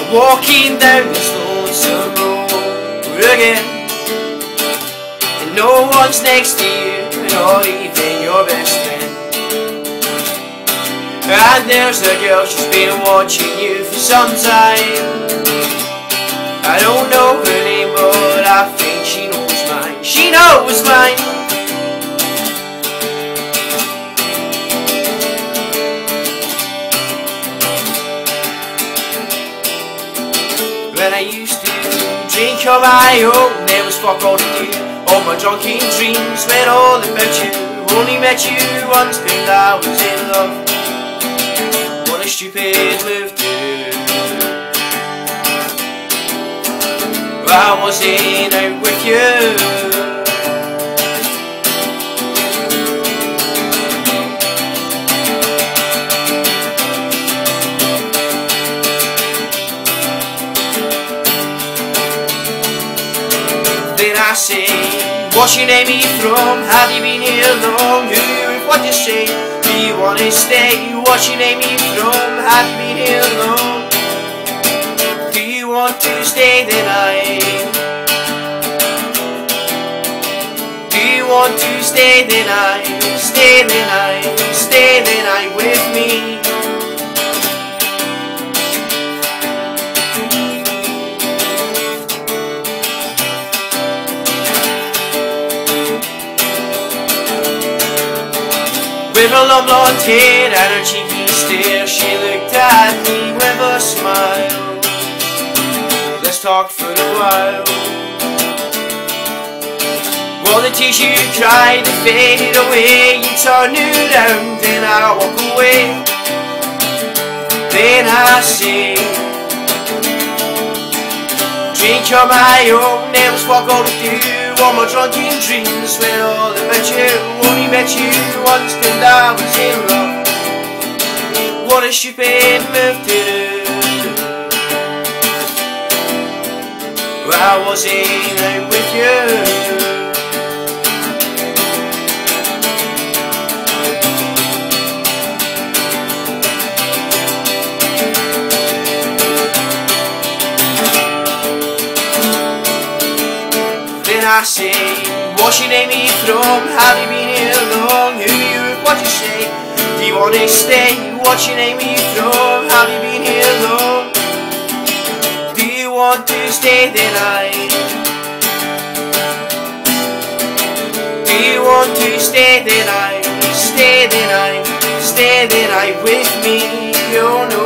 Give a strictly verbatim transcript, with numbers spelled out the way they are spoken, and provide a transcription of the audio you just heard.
walking down this lonesome road again, and no one's next to you, not even your best friend. And there's a girl, she's been watching you for some time. I don't know her name, but I think she knows mine. She knows mine. When I used to drink on my own, there was fuck all to do. All my drunken dreams went all about you. Only met you once, and I was in love. What a stupid move to do. I wasn't out with you. Then I say, what's your name, you from? Have you been here long? Who, what you say? Do you wanna stay? What's your name, you from? Have you been here long? Do you want to stay the night? Do you want to stay the night? Stay the night, stay the night with me. With her long blonde hair and her cheeky stare, she looked at me with a smile. Let's talk for a while. All the tears you cried, they faded away. You turn around and I walk away. Then I say, drink on my own, never walk all with you. All my drunken dreams went all about you. Only met you once and I was in love. What a stupid move to do. I wasn't out with you. I say, what's your name, you from? Have you been here long? Who you, what you say? Do you wanna stay? What's your name, you from? Have you been here long? Do you want to stay the night? Do you want to stay the night? Stay the night, stay the night with me. You know